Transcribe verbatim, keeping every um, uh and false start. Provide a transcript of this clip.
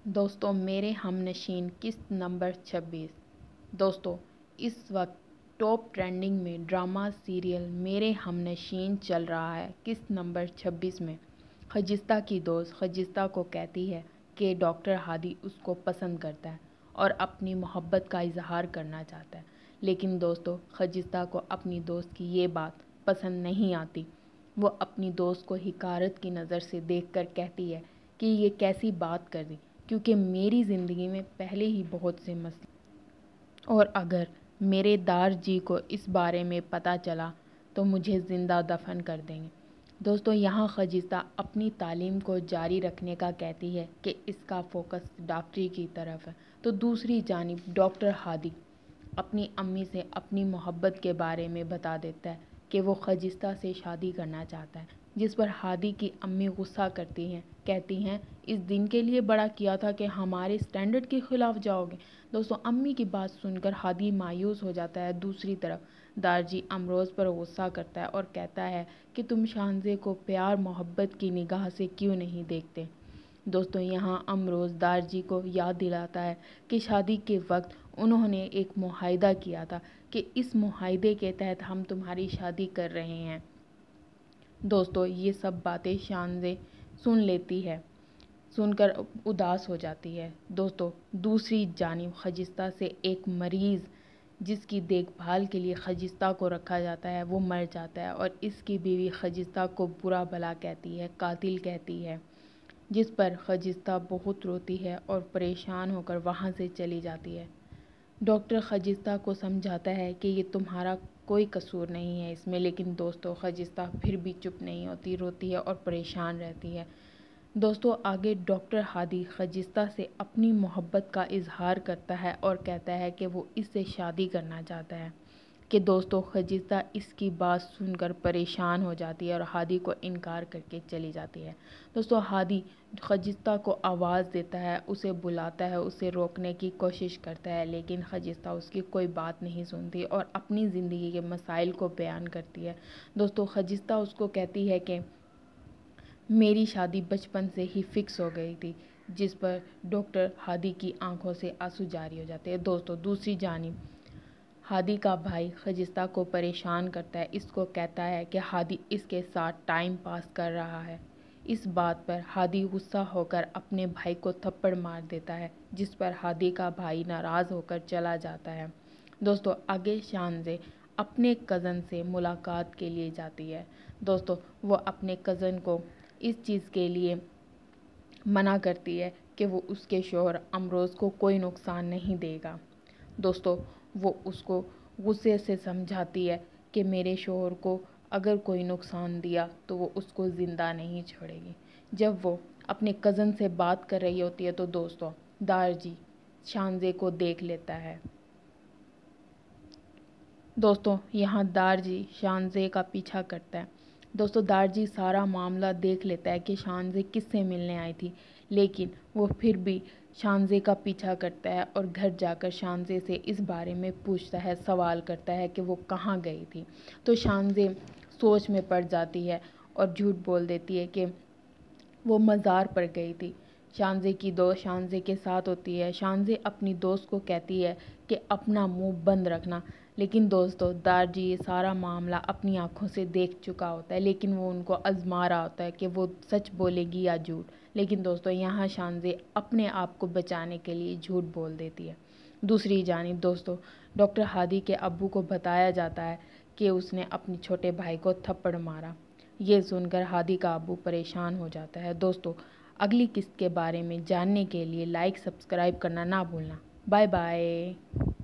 دوستوں میرے ہم نشین قسط نمبر چھبیس۔ دوستوں اس وقت ٹاپ ٹرینڈنگ میں ڈرامہ سیریل میرے ہم نشین چل رہا ہے۔ قسط نمبر چھبیس میں خجستہ کی دوست خجستہ کو کہتی ہے کہ ڈاکٹر ہادی اس کو پسند کرتا ہے اور اپنی محبت کا اظہار کرنا چاہتا ہے، لیکن دوستوں خجستہ کو اپنی دوست کی یہ بات پسند نہیں آتی۔ وہ اپنی دوست کو حقارت کی نظر سے دیکھ کر کہتی ہے کہ یہ کیسی بات کر دی، کیونکہ میری زندگی میں پہلے ہی بہت سے مسئلے اور اگر میرے دار جی کو اس بارے میں پتہ چلا تو مجھے زندہ دفن کر دیں گے۔ دوستوں یہاں خجستہ اپنی تعلیم کو جاری رکھنے کا کہتی ہے کہ اس کا فوکس ڈاکٹری کی طرف ہے، تو دوسری جانب ڈاکٹر ہادی اپنی امی سے اپنی محبت کے بارے میں بتا دیتا ہے کہ وہ خجستہ سے شادی کرنا چاہتا ہے، جس پر ہادی کی امی غصہ کرتی ہیں، کہتی ہیں اس دن کے لیے بڑا کیا تھا کہ ہمارے اسٹینڈرڈ کے خلاف جاؤ گے۔ دوستوں امی کی بات سن کر ہادی مایوس ہو جاتا ہے۔ دوسری طرف دارجی امروز پر غصہ کرتا ہے اور کہتا ہے کہ تم شانزے کو پیار محبت کی نگاہ سے کیوں نہیں دیکھتے۔ دوستوں یہاں امروز دارجی کو یاد دلاتا ہے کہ شادی کے وقت انہوں نے ایک معاہدہ کیا تھا کہ اس معاہدے کے تحت ہم تمہاری شادی کر رہے ہیں۔ دوستوں یہ سب باتیں شانزے سن لیتی ہے، سن کر اداس ہو جاتی ہے۔ دوستوں دوسری جانب خجستہ سے ایک مریض جس کی دیکھ بھال کے لیے خجستہ کو رکھا جاتا ہے وہ مر جاتا ہے اور اس کی بیوی خجستہ کو برا بھلا کہتی ہے، قاتل کہتی ہے، جس پر خجستہ بہت روتی ہے اور پریشان ہو کر وہاں سے چلی جاتی ہے۔ ڈاکٹر خجستہ کو سمجھاتا ہے کہ یہ تمہارا کوئی قصور نہیں ہے اس میں، لیکن دوستوں خجستہ پھر بھی چپ نہیں ہوتی، روتی ہے اور پریشان رہتی ہے۔ دوستوں آگے ڈاکٹر ہادی خجستہ سے اپنی محبت کا اظہار کرتا ہے اور کہتا ہے کہ وہ اس سے شادی کرنا چاہتا ہے، کہ دوستوں خجستہ اس کی بات سن کر پریشان ہو جاتی ہے اور ہادی کو انکار کر کے چلی جاتی ہے۔ دوستوں ہادی خجستہ کو آواز دیتا ہے، اسے بلاتا ہے، اسے روکنے کی کوشش کرتا ہے، لیکن خجستہ اس کی کوئی بات نہیں سنتی اور اپنی زندگی کے مسائل کو بیان کرتی ہے۔ دوستوں خجستہ اس کو کہتی ہے کہ میری شادی بچپن سے ہی فکس ہو گئی تھی، جس پر ڈاکٹر ہادی کی آنکھوں سے آنسو جاری ہو جاتے ہیں۔ دوستوں دوسری جانب ہادی کا بھائی خجستہ کو پریشان کرتا ہے، اس کو کہتا ہے کہ ہادی اس کے ساتھ ٹائم پاس کر رہا ہے۔ اس بات پر ہادی غصہ ہو کر اپنے بھائی کو تھپڑ مار دیتا ہے، جس پر ہادی کا بھائی ناراض ہو کر چلا جاتا ہے۔ دوستوں آگے شانزے اپنے کزن سے ملاقات کے لیے جاتی ہے۔ دوستوں وہ اپنے کزن کو اس چیز کے لیے منع کرتی ہے کہ وہ اس کے شوہر امروز کو کوئی نقصان نہیں دے گا۔ دوستوں وہ اس کو غصے سے سمجھاتی ہے کہ میرے شوہر کو اگر کوئی نقصان دیا تو وہ اس کو زندہ نہیں چھوڑے گی۔ جب وہ اپنے کزن سے بات کر رہی ہوتی ہے تو دوستوں دارجی شانزے کو دیکھ لیتا ہے۔ دوستوں یہاں دارجی شانزے کا پیچھا کرتا ہے۔ دوستوں دارجی سارا معاملہ دیکھ لیتا ہے کہ شانزے کس سے ملنے آئی تھی، لیکن وہ پھر بھی شانزے کا پیچھا کرتا ہے اور گھر جا کر شانزے سے اس بارے میں پوچھتا ہے، سوال کرتا ہے کہ وہ کہاں گئی تھی۔ تو شانزے سوچ میں پڑ جاتی ہے اور جھوٹ بول دیتی ہے کہ وہ مزار پر گئی تھی۔ شانزے کی دوست شانزے کے ساتھ ہوتی ہے۔ شانزے اپنی دوست کو کہتی ہے کہ اپنا منہ بند رکھنا، لیکن دوستوں دارجی یہ سارا معاملہ اپنی آنکھوں سے دیکھ چکا ہوتا ہے، لیکن وہ ان کو آزما رہا ہوتا ہے کہ وہ سچ بولے گی یا جھوٹ۔ لیکن دوستوں یہاں شانزے اپنے آپ کو بچانے کے لیے جھوٹ بول دیتی ہے۔ دوسری جانب دوستوں ڈاکٹر ہادی کے ابو کو بتایا جاتا ہے کہ اس نے اپنے چھوٹے بھائی کو تھپڑ مارا۔ یہ سن کر ہادی کا ابو پریشان ہو جاتا ہے۔ دوستوں اگلی قسط کے بارے میں جاننے کے لیے لائک سبسکرائب کرنا نہ بھولنا۔ Bye bye.